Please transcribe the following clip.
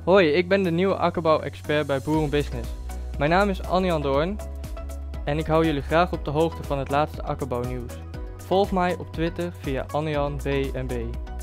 Hoi, ik ben de nieuwe akkerbouw-expert bij Boerenbusiness. Mijn naam is Anjan Doorn en ik hou jullie graag op de hoogte van het laatste akkerbouwnieuws. Volg mij op Twitter via AnjanBNB.